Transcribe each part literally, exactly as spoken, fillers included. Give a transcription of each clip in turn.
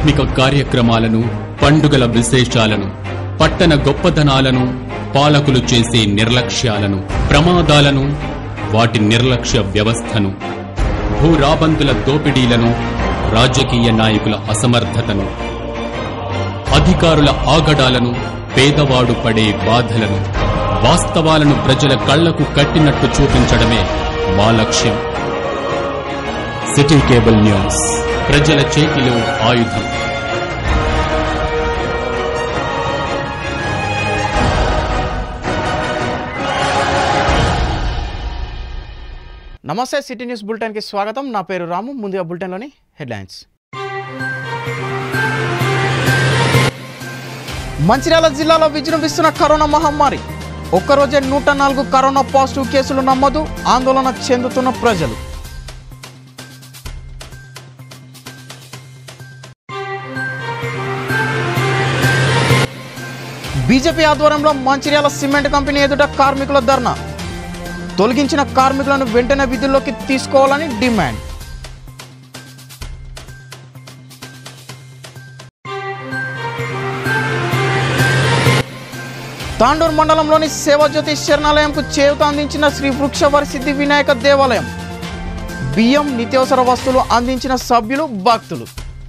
ఆధ్యాత్మిక కార్యక్రమాలను, పండుగల విశేషాలను, పట్టణ గొప్పదనాలను, పాలకులు చేసే నిర్లక్ష్యాలను, ప్రమాదాలను, వాటి నిర్లక్ష్య వ్యవస్థను, భూరాబందుల దోపిడీలను, రాజకీయ నాయకుల అసమర్థతను, అధికారుల ఆగడాలను, పేదవాడు పడే బాధలను, వాస్తవాలను ప్రజల కళ్లకు కట్టినట్టు చూపించడమే మా లక్ష్యం. సిటీ కేబుల్ న్యూస్, ప్రజల చేతిలో ఆయుధం. నమస్తే, సిటీ న్యూస్ బులెటిన్ కి స్వాగతం. నా పేరు రాము. ముందుగా బులెటిన్ లోని హెడ్లైన్స్. మంచిర్యాల జిల్లాలో విజృంభిస్తున్న కరోనా మహమ్మారి. ఒక్కరోజే నూట నాలుగు కరోనా పాజిటివ్ కేసులు నమోదు. ఆందోళన చెందుతున్న ప్రజలు. బీజేపీ ఆధ్వర్యంలో మంచిర్యాల సిమెంట్ కంపెనీ ఎదుట కార్మికుల ధర్నా. తొలగించిన కార్మికులను వెంటనే విధుల్లోకి తీసుకోవాలని డిమాండ్. తాండూరు మండలంలోని సేవాజ్యోతి శరణాలయంకు చేయూత అందించిన శ్రీ వృక్షవర సిద్ధి వినాయక దేవాలయం. బియ్యం, నిత్యావసర వస్తువులు అందించిన సభ్యులు, భక్తులు.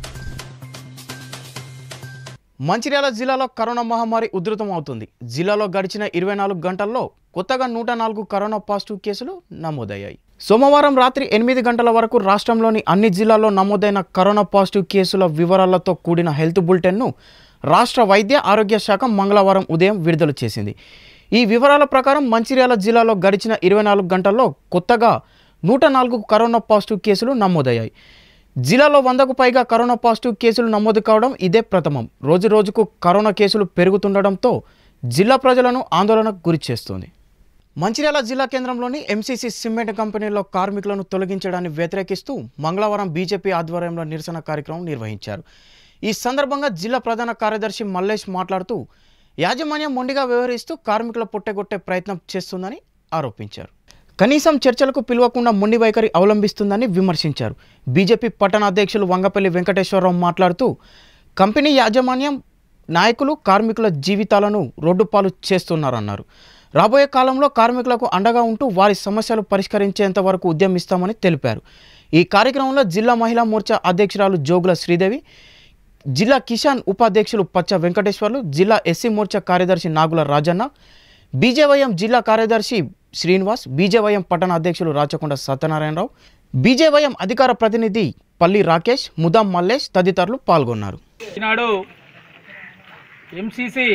మంచిర్యాల జిల్లాలో కరోనా మహమ్మారి ఉధృతం అవుతుంది. జిల్లాలో గడిచిన ఇరవై నాలుగు గంటల్లో కొత్తగా నూట నాలుగు కరోనా పాజిటివ్ కేసులు నమోదయ్యాయి. సోమవారం రాత్రి ఎనిమిది గంటల వరకు రాష్ట్రంలోని అన్ని జిల్లాల్లో నమోదైన కరోనా పాజిటివ్ కేసుల వివరాలతో కూడిన హెల్త్ బులెటిన్ను రాష్ట్ర వైద్య ఆరోగ్య శాఖ మంగళవారం ఉదయం విడుదల చేసింది. ఈ వివరాల ప్రకారం మంచిర్యాల జిల్లాలో గడిచిన ఇరవై నాలుగు గంటల్లో కొత్తగా నూట నాలుగు కరోనా పాజిటివ్ కేసులు నమోదయ్యాయి. జిల్లాలో వందకు పైగా కరోనా పాజిటివ్ కేసులు నమోదు కావడం ఇదే ప్రథమం. రోజు రోజుకు కరోనా కేసులు పెరుగుతుండటంతో జిల్లా ప్రజలను ఆందోళనకు గురి చేస్తుంది. మంచిర్యాల జిల్లా కేంద్రంలోని ఎంసీసీ సిమెంట్ కంపెనీలో కార్మికులను తొలగించడాన్ని వ్యతిరేకిస్తూ మంగళవారం బీజేపీ ఆధ్వర్యంలో నిరసన కార్యక్రమం నిర్వహించారు. ఈ సందర్భంగా జిల్లా ప్రధాన కార్యదర్శి మల్లేష్ మాట్లాడుతూ యాజమాన్యం మొండిగా వ్యవహరిస్తూ కార్మికుల పొట్టగొట్టే ప్రయత్నం చేస్తుందని ఆరోపించారు. కనీసం చర్చలకు పిలవకుండా మొండి వైఖరి అవలంబిస్తుందని విమర్శించారు. బీజేపీ పట్టణ అధ్యక్షులు వంగపల్లి వెంకటేశ్వరరావు మాట్లాడుతూ కంపెనీ యాజమాన్యం, నాయకులు కార్మికుల జీవితాలను రోడ్డుపాలు చేస్తున్నారన్నారు. రాబోయే కాలంలో కార్మికులకు అండగా ఉంటూ వారి సమస్యలు పరిష్కరించేంత వరకు ఉద్యమిస్తామని తెలిపారు. ఈ కార్యక్రమంలో జిల్లా మహిళా మోర్చా అధ్యక్షురాలు జోగుల శ్రీదేవి, జిల్లా కిసాన్ ఉపాధ్యక్షులు పచ్చ వెంకటేశ్వర్లు, జిల్లా ఎస్సీ మోర్చా కార్యదర్శి నాగుల రాజన్న, బీజేవైఎం జిల్లా కార్యదర్శి శ్రీనివాస్, బీజేవైఎం పట్టణ అధ్యక్షులు రాచకొండ సత్యనారాయణరావు, బీజేవైఎం అధికార ప్రతినిధి పల్లి రాకేష్, ముదాం మల్లేష్ తదితరులు పాల్గొన్నారు. ఈనాడు ఎంసీసీ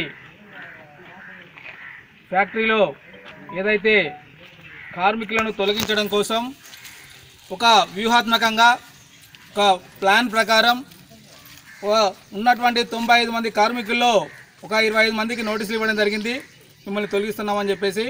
ఫ్యాక్టరీలో ఏదైతే కార్మికులను తొలగించడం కోసం ఒక వ్యూహాత్మకంగా ఒక ప్లాన్ ప్రకారం ఉన్నటువంటి తొంభై ఐదు మంది కార్మికుల్లో ఒక ఇరవై ఐదు మందికి నోటీసులు ఇవ్వడం జరిగింది. మిమ్మల్ని తొలగిస్తున్నామని చెప్పేసి.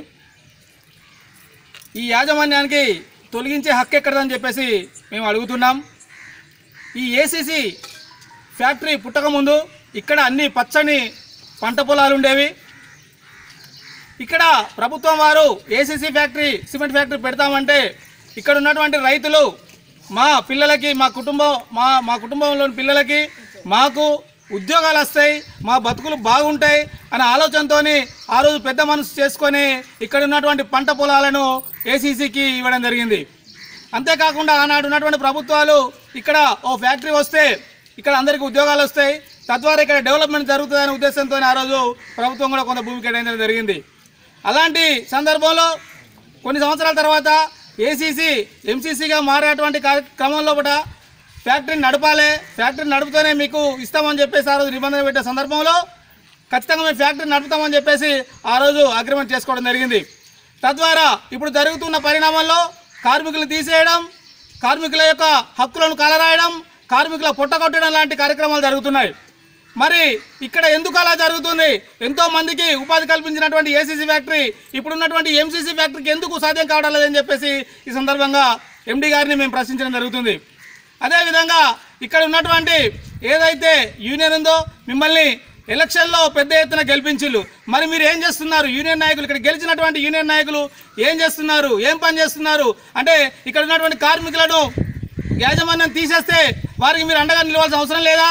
ఈ యాజమాన్యానికి తొలగించే హక్కు ఎక్కడదని చెప్పేసి మేము అడుగుతున్నాం. ఈ ఏసీసీ ఫ్యాక్టరీ పుట్టకముందు ఇక్కడ అన్ని పచ్చని పంట పొలాలు ఉండేవి. ఇక్కడ ప్రభుత్వం వారు ఏసీసీ ఫ్యాక్టరీ సిమెంట్ ఫ్యాక్టరీ పెడతామంటే ఇక్కడ ఉన్నటువంటి రైతులు మా పిల్లలకి, మా కుటుంబం మా మా కుటుంబంలోని పిల్లలకి మాకు ఉద్యోగాలు వస్తాయి, మా బతుకులు బాగుంటాయి అనే ఆలోచనతో ఆ రోజు పెద్ద మనసు చేసుకొని ఇక్కడ ఉన్నటువంటి పంట పొలాలను ఏసీసీకి ఇవ్వడం జరిగింది. అంతేకాకుండా ఆనాడు ఉన్నటువంటి ప్రభుత్వాలు ఇక్కడ ఓ ఫ్యాక్టరీ వస్తే ఇక్కడ అందరికీ ఉద్యోగాలు వస్తాయి, తద్వారా ఇక్కడ డెవలప్మెంట్ జరుగుతుందనే ఉద్దేశంతో ఆ రోజు ప్రభుత్వం కూడా కొంత భూమి కేటాయించడం జరిగింది. అలాంటి సందర్భంలో కొన్ని సంవత్సరాల తర్వాత ఏసీసీ ఎంసీసీగా మారేటువంటి క్రమంలో కూడా ఫ్యాక్టరీని నడపాలి, ఫ్యాక్టరీని నడుపుతూనే మీకు ఇస్తామని చెప్పేసి ఆ రోజు నిబంధన పెట్టే సందర్భంలో ఖచ్చితంగా మేము ఫ్యాక్టరీ నడుపుతామని చెప్పేసి ఆ రోజు అగ్రిమెంట్ చేసుకోవడం జరిగింది. తద్వారా ఇప్పుడు జరుగుతున్న పరిణామాల్లో కార్మికులు తీసేయడం, కార్మికుల యొక్క హక్కులను కాలరాయడం, కార్మికుల పొట్టగొట్టడం లాంటి కార్యక్రమాలు జరుగుతున్నాయి. మరి ఇక్కడ ఎందుకు అలా జరుగుతుంది? ఎంతో మందికి ఉపాధి కల్పించినటువంటి ఏసీసీ ఫ్యాక్టరీ ఇప్పుడున్నటువంటి ఎంసీసీ ఫ్యాక్టరీకి ఎందుకు సాధ్యం కావడం లేదని చెప్పేసి ఈ సందర్భంగా ఎండీ గారిని మేము ప్రశ్నించడం జరుగుతుంది. అదేవిధంగా ఇక్కడ ఉన్నటువంటి ఏదైతే యూనియన్ ఉందో మిమ్మల్ని ఎలక్షన్లో పెద్ద ఎత్తున గెలిపించిళ్ళు, మరి మీరు ఏం చేస్తున్నారు? యూనియన్ నాయకులు, ఇక్కడ గెలిచినటువంటి యూనియన్ నాయకులు ఏం చేస్తున్నారు, ఏం పని చేస్తున్నారు అంటే ఇక్కడ ఉన్నటువంటి కార్మికులను యాజమాన్యం తీసేస్తే వారికి మీరు అండగా నిలవాల్సిన అవసరం లేదా?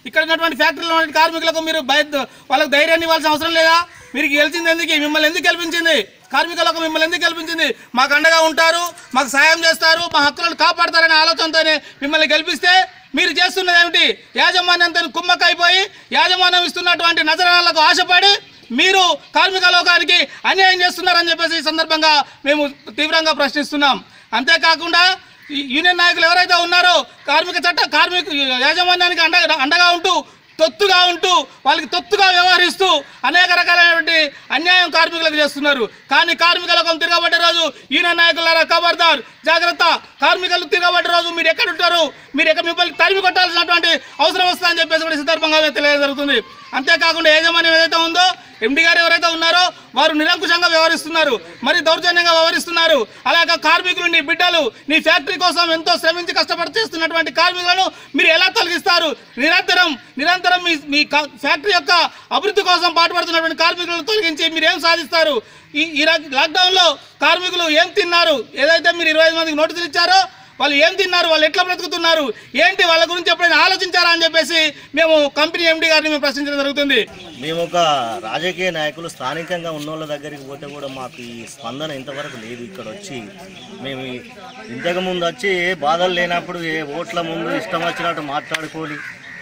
ఇక్కడ ఉన్నటువంటి ఫ్యాక్టరీలో ఉన్న కార్మికులకు మీరు భయ వాళ్ళకి ధైర్యాన్ని ఇవ్వాల్సిన అవసరం లేదా? మీరు గెలిచింది ఎందుకు? మిమ్మల్ని ఎందుకు గెలిపించింది? కార్మికులకు మిమ్మల్ని ఎందుకు గెలిపించింది? మాకు అండగా ఉంటారు, మాకు సాయం చేస్తారు, మా హక్కులను కాపాడతారనే ఆలోచనతోనే మిమ్మల్ని గెలిపిస్తే మీరు చేస్తున్నది ఏమిటి? యాజమాన్యంతో కుమ్మక్కైపోయి యాజమాన్యం ఇస్తున్నటువంటి నజరాలకు ఆశపడి మీరు కార్మిక లోకానికి అన్యాయం చేస్తున్నారని చెప్పేసి ఈ సందర్భంగా మేము తీవ్రంగా ప్రశ్నిస్తున్నాం. అంతేకాకుండా యూనియన్ నాయకులు ఎవరైతే ఉన్నారో కార్మిక చట్ట కార్మిక యాజమాన్యానికి అండగా అండగా ఉంటూ తొత్తుగా ఉంటూ వాళ్ళకి తొత్తుగా వ్యవహరిస్తూ అనేక రకాలైనటువంటి అన్యాయం కార్మికులకు చేస్తున్నారు. కానీ కార్మిక లోకం తిరగబడ్డే రోజు యూనియన్ నాయకులారా ఖబర్దార్, జాగ్రత్త. కార్మికులు తిరగబడ్డే రోజు మీరు ఎక్కడ ఉంటారు? మీరు ఎక్కడ మిమ్మల్ని తరిమి కొట్టాల్సినటువంటి అవసరం వస్తుందని చెప్పేసి కూడా సందర్భంగా తెలియజేయడం జరుగుతుంది. అంతేకాకుండా యాజమాన్యం ఏదైతే ఉందో, ఎండి గారు ఎవరైతే ఉన్నారో వారు నిరంకుశంగా వ్యవహరిస్తున్నారు, మరి దౌర్జన్యంగా వ్యవహరిస్తున్నారు. అలాగే కార్మికులు, నీ బిడ్డలు నీ ఫ్యాక్టరీ కోసం ఎంతో శ్రమించి కష్టపడి చేస్తున్నటువంటి కార్మికులను మీరు ఎలా తొలగిస్తారు? నిరంతరం నిరంతరం మీ మీ ఫ్యాక్టరీ యొక్క అభివృద్ధి కోసం పాటుపడుతున్నటువంటి కార్మికులను తొలగించి మీరు ఏం సాధిస్తారు? ఈ ఈ లాక్డౌన్లో కార్మికులు ఏం తిన్నారు? ఏదైతే మీరు ఇరవై ఐదు మందికి నోటీసులు ఇచ్చారో వాళ్ళు ఏం తిన్నారు, వాళ్ళు ఎట్లా బ్రతుకుతున్నారు, ఏంటి వాళ్ళ గురించి ఎప్పుడైనా ఆలోచించారా అని చెప్పేసి మేము కంపెనీ ఎండి గారిని మేము ప్రశ్నించడం జరుగుతుంది. మేము ఒక రాజకీయ నాయకులు స్థానికంగా ఉన్న వాళ్ళ దగ్గరికి పోతే కూడా మాకు ఈ స్పందన ఇంతవరకు లేదు. ఇక్కడ వచ్చి మేము ఇంతకు ముందు వచ్చి ఏ బాధలు లేనప్పుడు ఏ ఓట్ల ముందు ఇష్టం వచ్చినట్టు మాట్లాడుకోని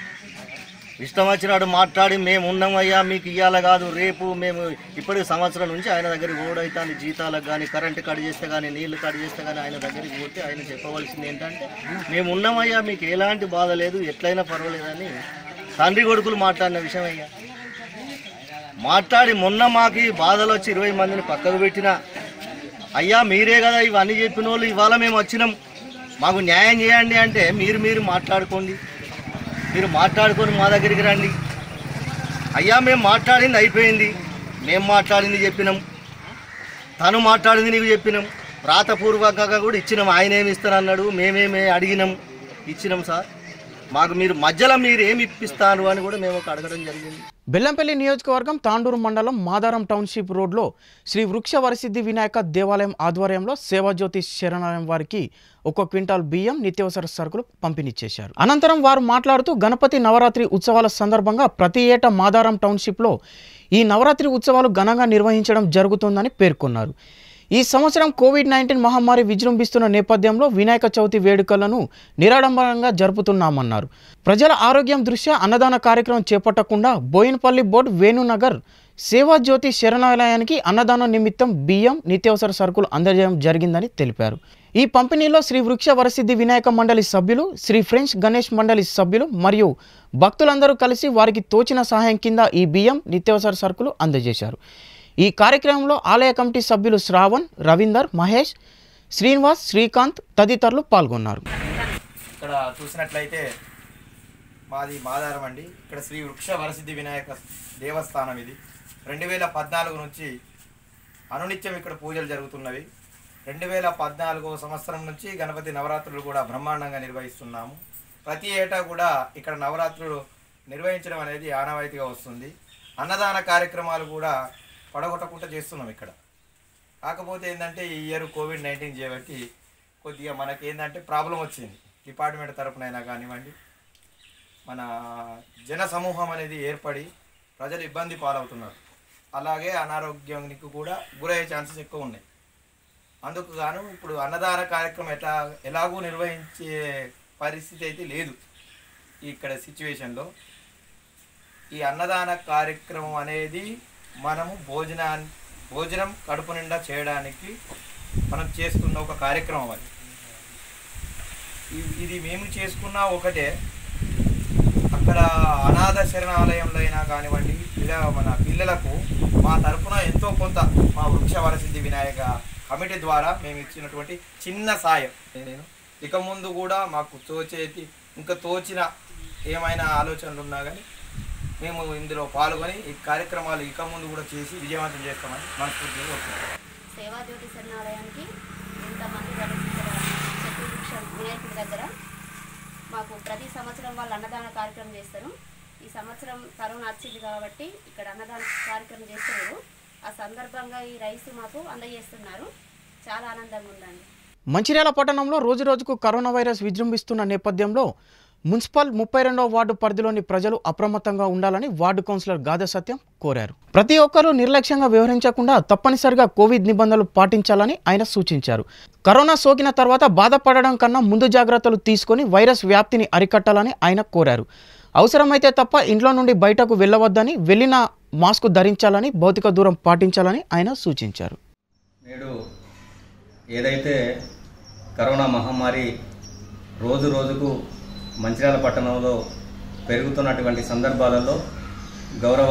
ఇష్టం వచ్చినట్టు మాట్లాడి మేము ఉన్నామయ్యా మీకు ఇవ్వాలి కాదు రేపు మేము ఇప్పటికి సంవత్సరం నుంచి ఆయన దగ్గరికి ఓడైతే జీతాలకు కానీ కరెంటు కట్ చేస్తే కానీ నీళ్లు కట్ చేస్తే కానీ ఆయన దగ్గరికి పోతే ఆయన చెప్పవలసింది ఏంటంటే మేము ఉన్నామయ్యా మీకు ఎలాంటి బాధ లేదు ఎట్లయినా పర్వాలేదని తండ్రి కొడుకులు మాట్లాడిన విషయం అయ్యా. మాట్లాడి మొన్న మాకు బాధలు వచ్చి ఇరవై మందిని పక్కకు పెట్టినా అయ్యా మీరే కదా ఇవన్నీ చెప్పిన వాళ్ళు ఇవాళ మేము వచ్చినాం మాకు న్యాయం చేయండి అంటే మీరు మీరు మాట్లాడుకోండి, మీరు మాట్లాడుకొని మా దగ్గరికి రండి. అయ్యా మేము మాట్లాడింది అయిపోయింది, మేము మాట్లాడింది చెప్పినాం, తను మాట్లాడింది నీకు చెప్పినాం, రాతపూర్వకంగా కూడా ఇచ్చినాం. ఆయన ఏమి ఇస్తానన్నాడు, మేమేమి అడిగినాం, ఇచ్చినాం సార్. మాకు మీరు మధ్యలో మీరు ఏమి ఇప్పిస్తారు అని కూడా మేము ఒక అడగడం జరిగింది. బెల్లంపల్లి నియోజకవర్గం తాండూరు మండలం మాదారం టౌన్షిప్ రోడ్లో శ్రీ వృక్ష వరసిద్ధి వినాయక దేవాలయం ఆధ్వర్యంలో సేవాజ్యోతి శరణాలయం వారికి ఒక క్వింటాల్ బియ్యం నిత్యావసర సరుకులు పంపిణీ చేశారు. అనంతరం వారు మాట్లాడుతూ గణపతి నవరాత్రి ఉత్సవాల సందర్భంగా ప్రతి ఏటా మాదారం టౌన్షిప్లో ఈ నవరాత్రి ఉత్సవాలు ఘనంగా నిర్వహించడం జరుగుతుందని పేర్కొన్నారు. ఈ సంవత్సరం కోవిడ్ నైన్టీన్ మహమ్మారి విజృంభిస్తున్న నేపథ్యంలో వినాయక చవితి వేడుకలను నిరాడంబరంగా జరుపుతున్నామన్నారు. ప్రజల ఆరోగ్యం దృష్ట్యా అన్నదాన కార్యక్రమం చేపట్టకుండా బోయినపల్లి బోర్డు వేణునగర్ సేవాజ్యోతి శరణాలయానికి అన్నదానం నిమిత్తం బియ్యం నిత్యావసర సరుకులు అందజేయడం జరిగిందని తెలిపారు. ఈ పంపిణీలో శ్రీ వృక్ష వరసిద్ధి వినాయక మండలి సభ్యులు, శ్రీ ఫ్రెండ్స్ గణేష్ మండలి సభ్యులు మరియు భక్తులందరూ కలిసి వారికి తోచిన సహాయం కింద ఈ బియ్యం నిత్యావసర సరుకులు అందజేశారు. ఈ కార్యక్రమంలో ఆలయ కమిటీ సభ్యులు శ్రావణ్, రవీందర్, మహేష్, శ్రీనివాస్, శ్రీకాంత్ తదితరులు పాల్గొన్నారు. ఇక్కడ చూసినట్లయితే మాది మాదారం అండి. ఇక్కడ శ్రీ వృక్ష వరసిద్ధి వినాయక దేవస్థానం. ఇది రెండు వేల పద్నాలుగు నుంచి అనునిత్యం ఇక్కడ పూజలు జరుగుతున్నవి. రెండు వేల పద్నాలుగో సంవత్సరం నుంచి గణపతి నవరాత్రులు కూడా బ్రహ్మాండంగా నిర్వహిస్తున్నాము. ప్రతి ఏటా కూడా ఇక్కడ నవరాత్రులు నిర్వహించడం అనేది ఆనవాయితీగా వస్తుంది. అన్నదాన కార్యక్రమాలు కూడా పడగొట్టకుండా చేస్తున్నాం ఇక్కడ. కాకపోతే ఏంటంటే ఈ ఇయర్ కోవిడ్ నైన్టీన్ చేయబట్టి కొద్దిగా మనకి ఏంటంటే ప్రాబ్లం వచ్చింది. డిపార్ట్మెంట్ తరపునైనా కానివ్వండి, మన జన సమూహం అనేది ఏర్పడి ప్రజలు ఇబ్బంది పాలవుతున్నారు. అలాగే అనారోగ్యానికి కూడా గురయ్యే ఛాన్సెస్ ఎక్కువ ఉన్నాయి. అందుకు గాను ఇప్పుడు అన్నదాన కార్యక్రమం ఎట్లా ఎలాగూ నిర్వహించే పరిస్థితి అయితే లేదు ఇక్కడ సిచ్యువేషన్లో. ఈ అన్నదాన కార్యక్రమం అనేది మనము భోజనాన్ని భోజనం కడుపు నిండా చేయడానికి మనం చేస్తున్న ఒక కార్యక్రమం. అది ఇది మేము చేసుకున్న ఒకటే. అక్కడ అనాథ శరణాలయంలో అయినా కానివ్వండి, ఇలా మన పిల్లలకు మా తరఫున ఎంతో కొంత మా వృక్ష వరసిద్ధి వినాయక కమిటీ ద్వారా మేము ఇచ్చినటువంటి చిన్న సాయం. నేను ఇక ముందు కూడా మాకు తోచేటి ఇంకా తోచిన ఏమైనా ఆలోచనలు ఉన్నా కానీ మేము ఇందులో పాల్గొని ఈ కార్యక్రమాలు ఇక ముందు కూడా చేసి విజయవంతం చేస్తామని మనస్ఫూర్తిగా కోరుకుంటున్నాం. సేవాజ్యోతి శరణాలయానికి ఇంతమంది వరసిద్ధి వృక్ష వినాయకుడి దగ్గర మాకు ప్రతి సంవత్సరం వాళ్ళు అన్నదాన కార్యక్రమం చేస్తారు. ఈ సంవత్సరం కరోనా వచ్చింది కాబట్టి ఇక్కడ అన్నదాన కార్యక్రమం చేస్తున్నారు. ఆ సందర్భంగా ఈ రైస్ మాకు అందజేస్తున్నారు. చాలా ఆనందంగా ఉందండి. మంచిర్యాల పట్టణంలో రోజురోజుకు కరోనా వైరస్ విజృంభిస్తున్న నేపథ్యంలో మున్సిపల్ ముప్పై రెండవ వార్డు పరిధిలోని ప్రజలు అప్రమత్తంగా ఉండాలని వార్డు కౌన్సిలర్ గాదె సత్యం కోరారు. ప్రతి ఒక్కరూ నిర్లక్ష్యంగా వ్యవహరించకుండా తప్పనిసరిగా కోవిడ్ నిబంధనలు పాటించాలని ఆయన సూచించారు. కరోనా సోకిన తర్వాత బాధపడడం కన్నా ముందు జాగ్రత్తలు తీసుకొని వైరస్ వ్యాప్తిని అరికట్టాలని ఆయన కోరారు. అవసరమైతే తప్ప ఇంట్లో నుండి బయటకు వెళ్ళవద్దని, వెళ్ళిన మాస్క్ ధరించాలని, భౌతిక దూరం పాటించాలని ఆయన సూచించారు. నేడు ఏదైతే కరోనా మహమ్మారి రోజు రోజుకు మంచిర్యాల పట్టణంలో పెరుగుతున్నటువంటి సందర్భాలలో గౌరవ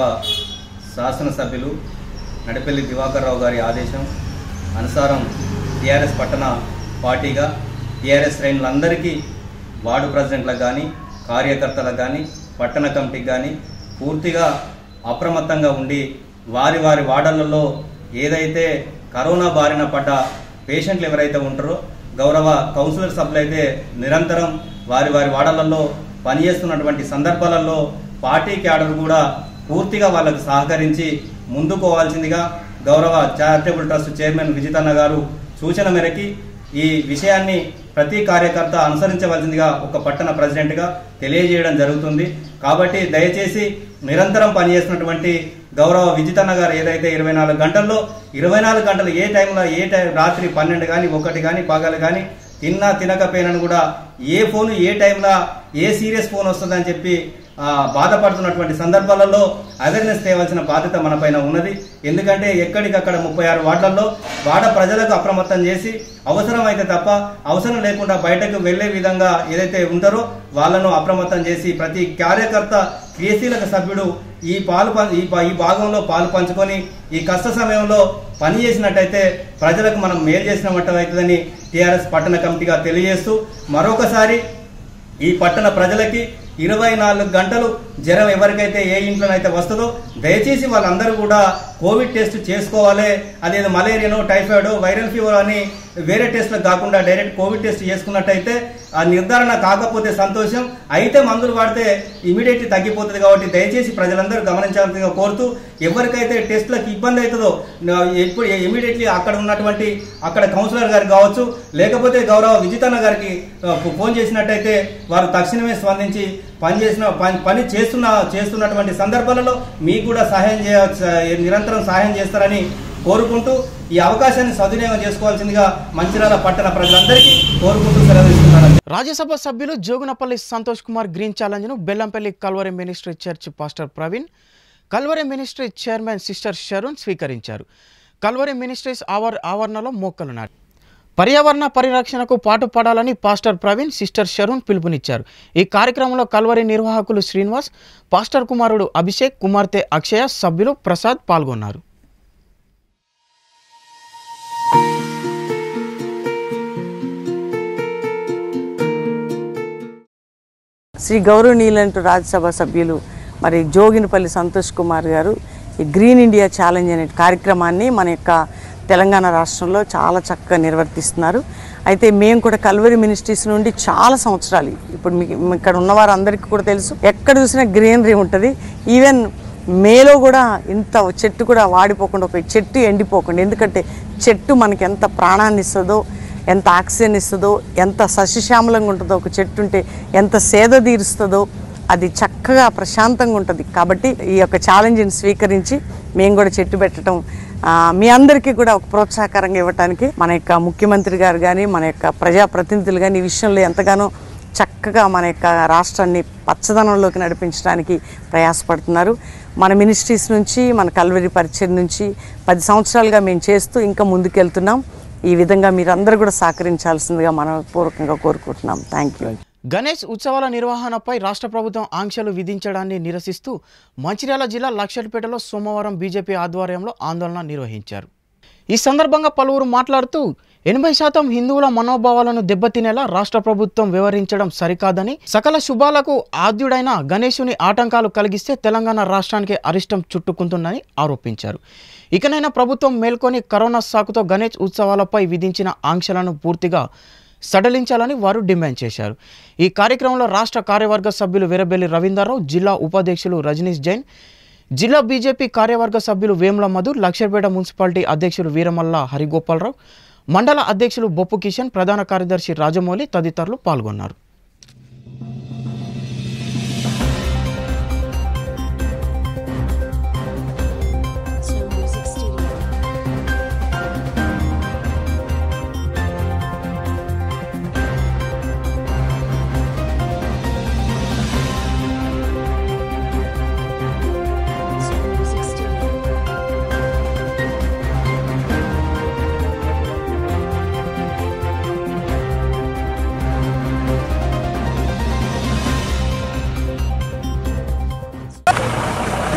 శాసనసభ్యులు నడిపెల్లి దివాకర్ రావు గారి ఆదేశం అనుసారం టీఆర్ఎస్ పట్టణ పార్టీగా టీఆర్ఎస్ శ్రేణులందరికీ వార్డు ప్రెసిడెంట్లకు కానీ, కార్యకర్తలకు కానీ, పట్టణ కమిటీకి కానీ పూర్తిగా అప్రమత్తంగా ఉండి వారి వారి వార్డులలో ఏదైతే కరోనా బారిన పడ్డ పేషెంట్లు ఎవరైతే ఉంటారో గౌరవ కౌన్సిలర్ సభ్యులు అయితే నిరంతరం వారి వారి వార్డులలో పనిచేస్తున్నటువంటి సందర్భాలలో పార్టీ క్యాడర్ కూడా పూర్తిగా వాళ్ళకు సహకరించి ముందుకోవాల్సిందిగా గౌరవ చారిటబుల్ ట్రస్ట్ చైర్మన్ విజితన్న గారు సూచన మేరకి ఈ విషయాన్ని ప్రతి కార్యకర్త అనుసరించవలసిందిగా ఒక పట్టణ ప్రెసిడెంట్గా తెలియజేయడం జరుగుతుంది. కాబట్టి దయచేసి నిరంతరం పనిచేస్తున్నటువంటి గౌరవ విజితన్న గారు ఏదైతే ఇరవై నాలుగు గంటల్లో ఇరవై నాలుగు గంటలు ఏ టైంలో ఏ టైం రాత్రి పన్నెండు కానీ ఒకటి కానీ పగలు కానీ తిన్నా తినకపోయినను కూడా ఏ ఫోన్ ఏ టైంలో ఏ సీరియస్ ఫోన్ వస్తుందని చెప్పి బాధపడుతున్నటువంటి సందర్భాలలో అవేర్నెస్ తేవాల్సిన బాధ్యత మన పైన ఉన్నది. ఎందుకంటే ఎక్కడికక్కడ ముప్పై ఆరు వార్డులలో వార్డు ప్రజలకు అప్రమత్తం చేసి అవసరమైతే తప్ప అవసరం లేకుండా బయటకు వెళ్లే విధంగా ఏదైతే ఉంటారో వాళ్ళను అప్రమత్తం చేసి ప్రతి కార్యకర్త క్రియాశీలక సభ్యుడు ఈ పాలు ఈ భాగంలో పాలు పంచుకొని ఈ కష్ట సమయంలో పని చేసినట్టయితే ప్రజలకు మనం మేలు చేసినట్టు అవుతుందని టీఆర్ఎస్ పట్టణ కమిటీగా తెలియజేస్తూ మరొకసారి ఈ పట్టణ ప్రజలకి ఇరవై నాలుగు గంటలు జ్వరం ఎవరికైతే ఏ ఇంట్లోనైతే వస్తుందో దయచేసి వాళ్ళందరూ కూడా కోవిడ్ టెస్ట్ చేసుకోవాలి. అదేదో మలేరియానో టైఫాయిడో వైరల్ ఫీవర్ అని వేరే టెస్ట్లకు కాకుండా డైరెక్ట్ కోవిడ్ టెస్ట్ చేసుకున్నట్టయితే ఆ నిర్ధారణ కాకపోతే సంతోషం, అయితే మందులు వాడితే ఇమీడియట్లీ తగ్గిపోతుంది. కాబట్టి దయచేసి ప్రజలందరూ గమనించాల్సిందిగా కోరుతూ ఎవరికైతే టెస్ట్లకు ఇబ్బంది అవుతుందో ఎప్పుడు ఇమీడియట్లీ అక్కడ ఉన్నటువంటి అక్కడ కౌన్సిలర్ గారికి కావచ్చు లేకపోతే గౌరవ విజితన్న గారికి ఫోన్ చేసినట్టయితే వారు తక్షణమే స్పందించి పని చేసిన పని చేస్తున్న చేస్తున్నటువంటి సందర్భాలలో మీకు కూడా సహాయం చేయ నిరంతరం సహాయం చేస్తారని కోరుకుంటూ ఈ అవకాశాన్ని సద్వినియోగం చేసుకోవాల్సిందిగా మంచిర్యాల పట్టణ ప్రజలందరికీ కోరుకుంటూ సెలవుస్తున్నాను. రాజ్యసభ సభ్యులు జోగునపల్లి సంతోష్ కుమార్ గ్రీన్ ఛాలెంజ్ ను Bellampalli Calvary ministry church pastor Praveen, Calvary ministry chairman sister Sharon స్వీకరించారు. కల్వరి మినిస్ట్రీస్ ఆవర్ ఆవరణలో మొక్కలు నాటి పర్యావరణ పరిరక్షణకు పాటుపడాలని పాస్టర్ ప్రవీణ్, సిస్టర్ షరున్ పిలుపునిచ్చారు. ఈ కార్యక్రమంలో కల్వరి నిర్వాహకులు శ్రీనివాస్, పాస్టర్ కుమారుడు అభిషేక్, కుమార్తె అక్షయ, సభ్యులు ప్రసాద్ పాల్గొన్నారు. శ్రీ గౌరవనీయులంటూ రాజ్యసభ సభ్యులు మరి జోగినపల్లి సంతోష్ కుమార్ గారు ఈ గ్రీన్ ఇండియా ఛాలెంజ్ అనే కార్యక్రమాన్ని మన యొక్క తెలంగాణ రాష్ట్రంలో చాలా చక్కగా నిర్వర్తిస్తున్నారు. అయితే మేము కూడా కల్వరి మినిస్ట్రీస్ నుండి చాలా సంవత్సరాలు ఇప్పుడు మీకు ఇక్కడ ఉన్నవారు అందరికీ కూడా తెలుసు, ఎక్కడ చూసినా గ్రీనరీ ఉంటుంది. ఈవెన్ మేలో కూడా ఇంత చెట్టు కూడా వాడిపోకుండా ఒక చెట్టు ఎండిపోకుండా, ఎందుకంటే చెట్టు మనకి ఎంత ప్రాణాన్ని ఇస్తుందో, ఎంత ఆక్సిజన్ ఇస్తుందో, ఎంత సస్యశ్యామలంగా ఉంటుందో, ఒక చెట్టు ఉంటే ఎంత సేద తీరుస్తుందో, అది చక్కగా ప్రశాంతంగా ఉంటుంది. కాబట్టి ఈ యొక్క ఛాలెంజ్ని స్వీకరించి మేము కూడా చెట్టు పెట్టడం మీ అందరికీ కూడా ఒక ప్రోత్సాహకరంగా ఇవ్వడానికి మన యొక్క ముఖ్యమంత్రి గారు కానీ మన యొక్క ప్రజాప్రతినిధులు కానీ ఈ విషయంలో ఎంతగానో చక్కగా మన యొక్క రాష్ట్రాన్ని పచ్చదనంలోకి నడిపించడానికి ప్రయాసపడుతున్నారు. మన మినిస్ట్రీస్ నుంచి మన కల్వరి పరిచయం నుంచి పది సంవత్సరాలుగా మేము చేస్తూ ఇంకా ముందుకెళ్తున్నాం. ఈ విధంగా మీరందరూ కూడా సహకరించాల్సిందిగా మనపూర్వకంగా కోరుకుంటున్నాం. Thank you. గణేష్ ఉత్సవాల నిర్వహణపై రాష్ట్ర ప్రభుత్వం ఆంక్షలు విధించడాన్ని నిరసిస్తూ మంచిర్యాల జిల్లా లక్షట్పేటలో సోమవారం బీజేపీ ఆధ్వర్యంలో ఆందోళన నిర్వహించారు. ఈ సందర్భంగా పలువురు మాట్లాడుతూ ఎనభై శాతం హిందువుల మనోభావాలను దెబ్బతినేలా రాష్ట్ర ప్రభుత్వం వ్యవహరించడం సరికాదని, సకల శుభాలకు ఆద్యుడైన గణేశుని ఆటంకాలు కలిగిస్తే తెలంగాణ రాష్ట్రానికి అరిష్టం చుట్టుకుంటుందని ఆరోపించారు. ఇకనైనా ప్రభుత్వం మేల్కొని కరోనా సాకుతో గణేష్ ఉత్సవాలపై విధించిన ఆంక్షలను పూర్తిగా సడలించాలని వారు డిమాండ్ చేశారు. ఈ కార్యక్రమంలో రాష్ట్ర కార్యవర్గ సభ్యులు వీరబెల్లి రవీందర్రావు, జిల్లా ఉపాధ్యక్షులు రజనీష్ జైన్, జిల్లా బీజేపీ కార్యవర్గ సభ్యులు వేముల మధు, లక్షర్పేట మున్సిపాలిటీ అధ్యక్షులు వీరమల్ల హరిగోపాలరావు, మండల అధ్యక్షులు బొప్పు కిషన్, ప్రధాన కార్యదర్శి రాజమౌళి తదితరులు పాల్గొన్నారు.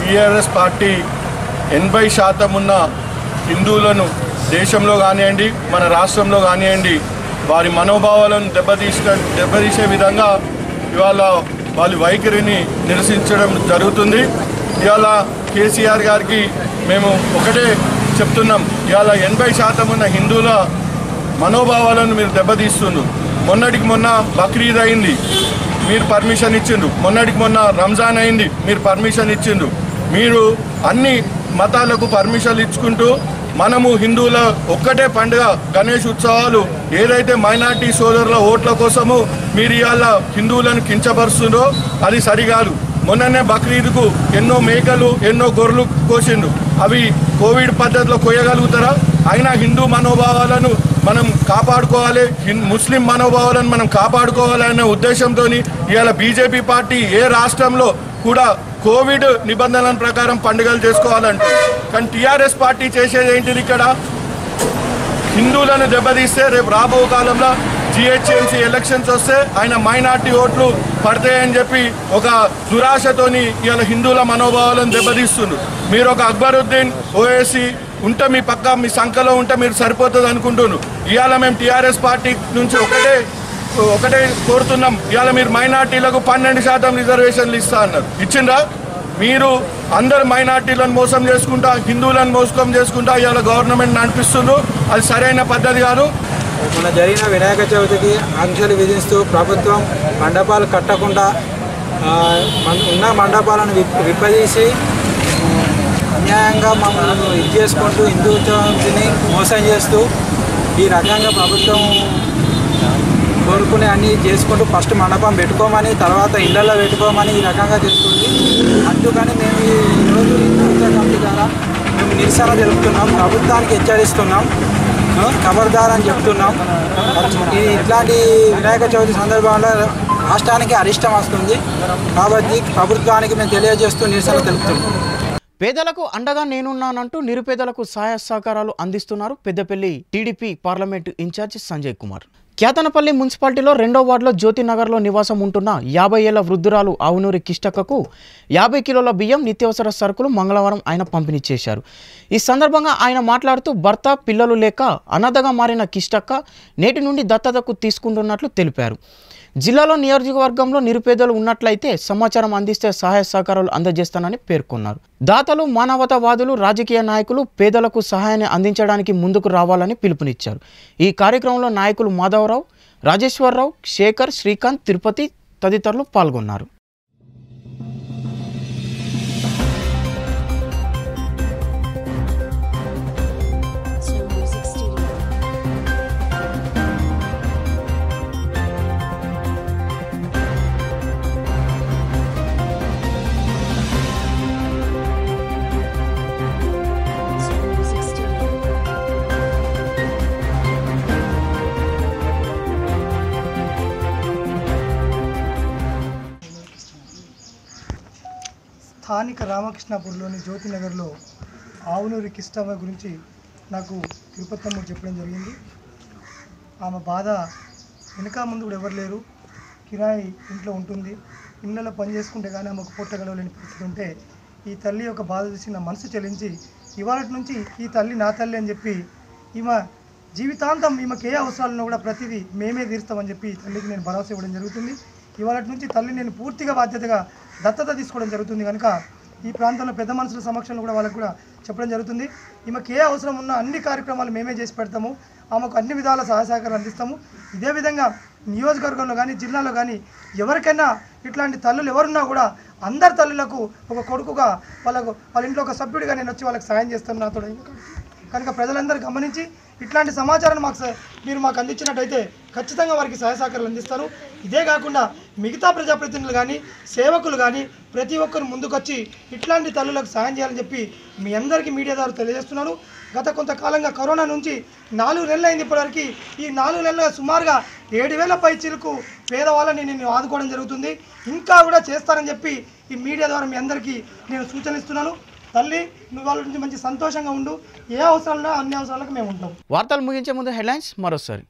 టీఆర్ఎస్ పార్టీ ఎనభై శాతం ఉన్న హిందువులను దేశంలో కానివ్వండి మన రాష్ట్రంలో కానివ్వండి వారి మనోభావాలను దెబ్బతీస దెబ్బతీసే విధంగా ఇవాళ వాళ్ళ వైఖరిని నిరసించడం జరుగుతుంది. ఇవాళ కేసీఆర్ గారికి మేము ఒకటే చెప్తున్నాం, ఇవాళ ఎనభై శాతం ఉన్న హిందువుల మనోభావాలను మీరు దెబ్బతీస్తున్నారు. మొన్నటికి మొన్న బక్రీద్ అయింది, మీరు పర్మిషన్ ఇచ్చిండ్రు. మొన్నటికి మొన్న రంజాన్ అయింది, మీరు పర్మిషన్ ఇచ్చిండ్రు. మీరు అన్ని మతాలకు పర్మిషన్ ఇచ్చుకుంటూ మనము హిందువుల ఒక్కటే పండుగ గణేష్ ఉత్సవాలు ఏదైతే మైనార్టీ సోదరుల ఓట్ల కోసము మీరు ఇవాళ హిందువులను కించపరుస్తుందో అది సరికాదు. మొన్ననే బక్రీద్కు ఎన్నో మేకలు ఎన్నో గొర్రెలు కోసిండు. అవి కోవిడ్ పద్ధతిలో కోయగలుగుతారా? అయినా హిందూ మనోభావాలను మనం కాపాడుకోవాలి, ముస్లిం మనోభావాలను మనం కాపాడుకోవాలనే ఉద్దేశంతో ఇవాళ బీజేపీ పార్టీ ఏ రాష్ట్రంలో కూడా కోవిడ్ నిబంధనల ప్రకారం పండుగలు చేసుకోవాలంటే, కానీ టీఆర్ఎస్ పార్టీ చేసేది ఏంటిది? ఇక్కడ హిందువులను దెబ్బతీస్తే రేపు రాబో కాలంలో జిహెచ్ఎంసీ ఎలక్షన్స్ వస్తే ఆయన మైనార్టీ ఓట్లు పడతాయని చెప్పి ఒక దురాశతోని ఇవాళ హిందువుల మనోభావాలను దెబ్బతీస్తున్నారు. మీరు ఒక అక్బరుద్దీన్ ఓఎస్సీ ఉంటే మీ పక్క మీ సంఖలో ఉంటే మీరు సరిపోతుంది అనుకుంటున్నారు. ఇవాళ మేము టీఆర్ఎస్ పార్టీ నుంచి ఒకటే ఒకటే కోరుతున్నాం, ఇవాళ మీరు మైనార్టీలకు పన్నెండు శాతం రిజర్వేషన్లు ఇస్తా అన్నారు. ఇచ్చిండ్రా? మీరు అందరు మైనార్టీలను మోసం చేసుకుంటా హిందువులను మోసం చేసుకుంటా ఇవాళ గవర్నమెంట్ నడిపిస్తున్నారు. అది సరైన పద్ధతి కాదు. మొన్న జరిగిన వినాయక చవితికి ఆంక్షలు విధిస్తూ ప్రభుత్వం మండపాలు కట్టకుండా ఉన్న మండపాలను విప్పదీసి అన్యాయంగా మమ్మల్ని ఇది చేసుకుంటూ హిందుత్వాన్ని మోసం చేస్తూ ఈ రకంగా ప్రభుత్వం కోరుకునే అన్నీ చేసుకుంటూ ఫస్ట్ మండపం పెట్టుకోమని తర్వాత ఇళ్లలో పెట్టుకోమని ఈ రకంగా చేస్తుంది. అందుకని మేము ఈరోజు హిందూ కమిటీ ద్వారా మేము నిరసన తెలుపుతున్నాం, ప్రభుత్వానికి హెచ్చరిస్తున్నాం, ఖబర్దార్ అని చెప్తున్నాం. ఈ ఇట్లాంటి వినాయక చవితి సందర్భంలో రాష్ట్రానికి అరిష్టం వస్తుంది కాబట్టి ప్రభుత్వానికి మేము తెలియజేస్తూ నిరసన తెలుపుతున్నాం. పేదలకు అండగా నేనున్నానంటూ నిరుపేదలకు సహాయ సహకారాలు అందిస్తున్నారు పెద్దపల్లి టీడీపీ పార్లమెంటు ఇన్ఛార్జ్ సంజయ్ కుమార్. కేతనపల్లి మున్సిపాలిటీలో రెండో వార్డులో జ్యోతినగర్లో నివాసం ఉంటున్న యాభై ఏళ్ల వృద్ధురాలు ఆవునూరి కిష్టక్కకు యాభై కిలోల బియ్యం నిత్యావసర సరుకులు మంగళవారం ఆయన పంపిణీ చేశారు. ఈ సందర్భంగా ఆయన మాట్లాడుతూ భర్త పిల్లలు లేక అనాథగా మారిన కిష్టక్క నేటి నుండి దత్తతకు తీసుకుంటున్నట్లు తెలిపారు. జిల్లాలో నియోజకవర్గంలో నిరుపేదలు ఉన్నట్లయితే సమాచారం అందిస్తే సహాయ సహకారాలు అందజేస్తానని పేర్కొన్నారు. దాతలు, మానవతావాదులు, రాజకీయ నాయకులు పేదలకు సహాయాన్ని అందించడానికి ముందుకు రావాలని పిలుపునిచ్చారు. ఈ కార్యక్రమంలో నాయకులు మాధవరావు, రాజేశ్వరరావు, శేఖర్, శ్రీకాంత్, తిరుపతి తదితరులు పాల్గొన్నారు. స్థానిక రామకృష్ణాపూర్లోని జ్యోతినగర్లో ఆవునూరి కిష్టమ్మ గురించి నాకు తిరుపతి తమ్ముడు చెప్పడం జరిగింది. ఆమె బాధ వెనక ముందు కూడా ఎవరు లేరు, కిరాయి ఇంట్లో ఉంటుంది, ఇళ్ళలో పని చేసుకుంటే కానీ ఆమెకు పొట్టగలవలేని పరిస్థితి ఉంటే ఈ తల్లి యొక్క బాధ చూసి నా మనసు చెల్లించి ఇవాళ నుంచి ఈ తల్లి నా తల్లి అని చెప్పి ఈమె జీవితాంతం ఈమెకి ఏ అవసరాలను కూడా ప్రతిదీ మేమే తీరుస్తామని చెప్పి తల్లికి నేను భరోసా ఇవ్వడం జరుగుతుంది. ఇవాళ నుంచి తల్లి నేను పూర్తిగా బాధ్యతగా దత్తత తీసుకోవడం జరుగుతుంది కనుక ఈ ప్రాంతంలో పెద్ద మనుషుల సమక్షంలో కూడా వాళ్ళకు కూడా చెప్పడం జరుగుతుంది. ఈమెకి ఏ అవసరం ఉన్నా అన్ని కార్యక్రమాలు మేమే చేసి పెడతాము, ఆమెకు అన్ని విధాల సహాయ సహకారాలు అందిస్తాము. ఇదే విధంగా నియోజకవర్గంలో కానీ జిల్లాలో కానీ ఎవరికైనా ఇట్లాంటి తల్లులు ఎవరున్నా కూడా అందరి తల్లులకు ఒక కొడుకుగా వాళ్ళకు వాళ్ళ ఇంట్లో ఒక సభ్యుడిగా నేను వచ్చి వాళ్ళకి సహాయం చేస్తాను నాతో. కనుక ప్రజలందరూ గమనించి ఇట్లాంటి సమాచారాన్ని మాకు మీరు మాకు అందించినట్టయితే ఖచ్చితంగా వారికి సహాయ సహకారాలు అందిస్తాను. ఇదే కాకుండా మిగతా ప్రజాప్రతినిధులు కానీ సేవకులు కానీ ప్రతి ఒక్కరు ముందుకొచ్చి ఇట్లాంటి తల్లులకు సహాయం చేయాలని చెప్పి మీ అందరికీ మీడియా ద్వారా తెలియజేస్తున్నాను. గత కొంతకాలంగా కరోనా నుంచి నాలుగు నెలలు అయింది ఇప్పటివరకు. ఈ నాలుగు నెలలుగా సుమారుగా ఏడు వేల పై చిలుకు పేదవాళ్ళని నేను ఆదుకోవడం జరుగుతుంది. ఇంకా కూడా చేస్తానని చెప్పి ఈ మీడియా ద్వారా మీ అందరికీ నేను సూచన ఇస్తున్నాను. తల్లి నువ్వు వాళ్ళ నుంచి మంచి సంతోషంగా ఉండు, ఏ అవసరాలున్నా అన్ని అవసరాలకు మేము ఉంటాం. వార్తలు ముగించే ముందు హెడ్లైన్స్ మరోసారి.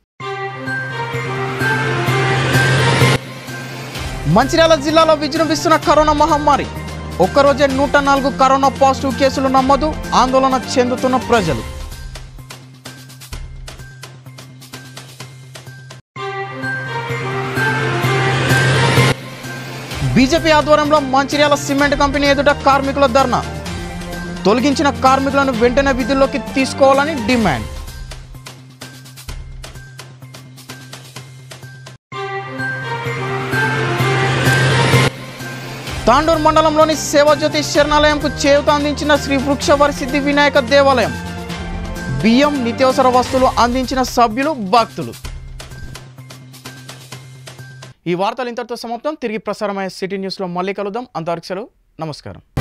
మంచిర్యాల జిల్లాలో విజృంభిస్తున్న కరోనా మహమ్మారి. ఒక్కరోజే నూట నాలుగు కరోనా పాజిటివ్ కేసులు నమోదు, ఆందోళన చెందుతున్న ప్రజలు. బీజేపీ ఆధ్వర్యంలో మంచిర్యాల సిమెంట్ కంపెనీ ఎదుట కార్మికుల ధర్నా. తొలగించిన కార్మికులను వెంటనే విధుల్లోకి తీసుకోవాలని డిమాండ్. తాండూరు మండలంలోని సేవాజ్యోతి శరణాలయంకు చేయూత అందించిన శ్రీ వృక్ష వరసిద్ధి వినాయక దేవాలయం. బియ్యం, నిత్యావసర వస్తువులు అందించిన సభ్యులు, భక్తులు. ఈ వార్తలు ఇంతటితో సమాప్తం. తిరిగి ప్రసారమయ్యే సిటీ న్యూస్లో మళ్ళీ కలుద్దాం. అంతవరకు సెలవు. నమస్కారం.